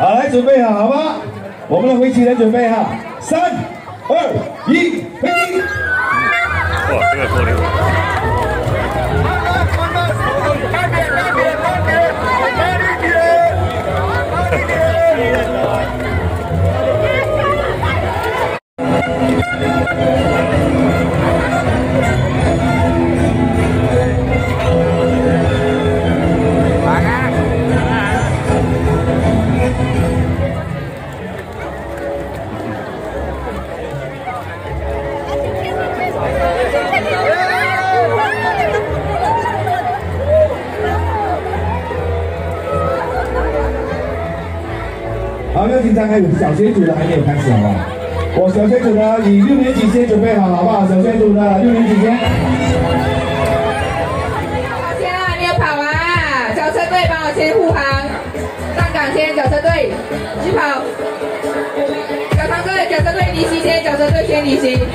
好，来准备好，好吗？我们的围棋人准备好，3、2、1，飞机！ 哇，这个够溜！ 好，没有紧张，还有小学组的还没有开始，好不好？我小学组的以6年级先准备好，好不好？小学组的6年级先。 好，先啊，还没有跑完啊！脚车队帮我先护航，上岗先，脚车队去跑。脚车队离席先，脚车队先离席。